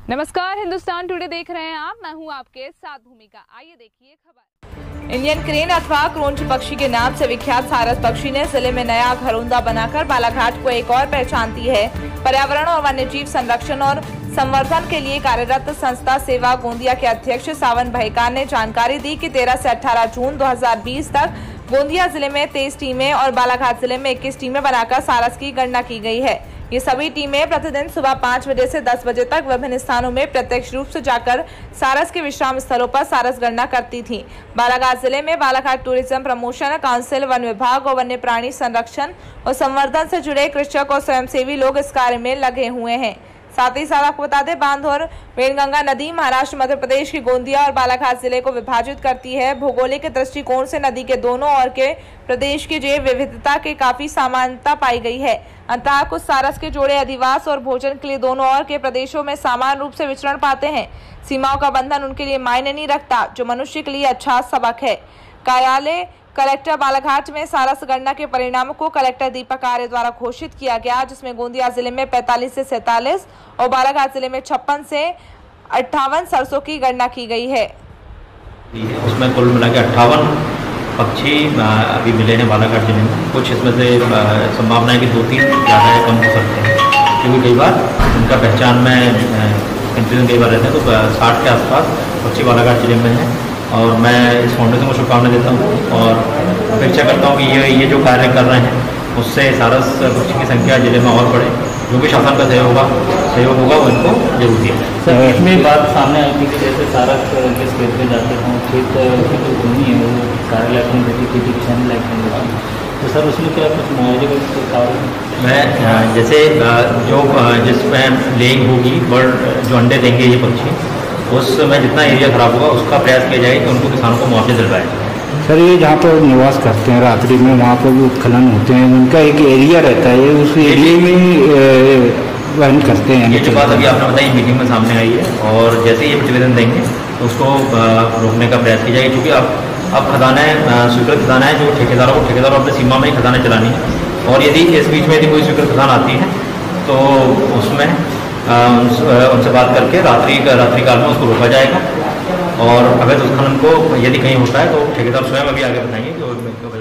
नमस्कार, हिंदुस्तान टुडे देख रहे हैं आप। मैं हूं आपके साथ भूमिका। आइए देखिए खबर। इंडियन क्रेन अथवा क्रोंच पक्षी के नाम से विख्यात सारस पक्षी ने जिले में नया घरौंदा बनाकर बालाघाट को एक और पहचान दी है। पर्यावरण और वन्यजीव संरक्षण और संवर्धन के लिए कार्यरत संस्था सेवा गोंदिया के अध्यक्ष सावन भाईकान ने जानकारी दी कि 13 से 18 जून 2020 तक गोंदिया जिले में 23 टीमें और बालाघाट जिले में 21 टीमें बनाकर सारस की गणना की गई है। ये सभी टीमें प्रतिदिन सुबह 5 बजे से 10 बजे तक विभिन्न स्थानों में प्रत्यक्ष रूप से जाकर सारस के विश्राम स्थलों पर सारस गणना करती थीं। बालाघाट जिले में बालाघाट टूरिज्म प्रमोशन काउंसिल, वन विभाग और वन्य प्राणी संरक्षण और संवर्धन से जुड़े कृषक और स्वयंसेवी लोग इस कार्य में लगे हुए हैं। साथ ही साथ आपको बता दें, बांध और वेणगंगा नदी महाराष्ट्र, मध्य प्रदेश की गोंदिया और बालाघाट जिले को विभाजित करती है। भौगोलिक दृष्टिकोण से नदी के दोनों ओर के प्रदेश की जैव विविधता के काफी समानता पाई गई है। अतः कुछ सारस के जोड़े अधिवास और भोजन के लिए दोनों ओर के प्रदेशों में समान रूप से विचरण पाते हैं। सीमाओं का बंधन उनके लिए मायने नहीं रखता, जो मनुष्य के लिए अच्छा सबक है। कार्यालय कलेक्टर बालाघाट में सारस गणना के परिणामों को कलेक्टर दीपक आर्य द्वारा घोषित किया गया, जिसमें गोंदिया जिले में 45 से 47 और बालाघाट जिले में 56 से 58 सरसों की गणना की गई है। उसमें कुल मिला के 58 पक्षी अभी मिले हैं बालाघाट जिले में। कुछ इसमें से संभावना है कि 2-3 ज़्यादा है, कम हो सकते हैं, क्योंकि कई बार उनका पहचान में कंफ्यूजन कई बार रहते हैं। तो 60 के आसपास पक्षी बालाघाट जिले में हैं और मैं इस फाउंडेशन को शुभकामनाएं देता हूँ और अपेक्षा करता हूँ कि ये जो कार्य कर रहे हैं उससे सारस पक्षी की संख्या जिले में और बढ़े। जो भी शासन का सहयोग होगा वो इनको जरूर दिया जाए। सर, इसमें बात सामने आई थी कि जैसे सारस जिस खेत में जाते हैं खेत की जो भूमि है वो सारे लायक नहीं रहती, खेती किसान लायक नहीं रहती, तो सर उसमें क्या कुछ मुआवजे का कारण? मैं जैसे जिसमें लेइंग होगी, बर्ड जो अंडे देंगे ये पक्षी, उसमें जितना एरिया खराब होगा उसका प्रयास किया जाएगा कि उनको किसानों को मुआवजा दिलवाए। सर, ये जहाँ पर निवास करते हैं रात्रि में, वहाँ पर भी उत्खनन होते हैं, उनका एक एरिया रहता है, उस एरिया में वहन करते हैं। ये जो बात अभी आपने बताई मीटिंग में सामने आई है और जैसे ही ये प्रतिवेदन देंगे तो उसको रोकने का प्रयास किया जाएगा, क्योंकि अब खदानें स्वीकृत खदानें हैं जो ठेकेदारों अपने सीमा में ही खदानें चलानी है। और यदि इस बीच में यदि कोई स्वीकृत खदान आती है तो उसमें उनसे बात करके रात्रि काल में उसको रोका जाएगा। और अवैध उत्खनन को यदि कहीं होता है तो ठेकेदार स्वयं अभी आगे बताएंगे कि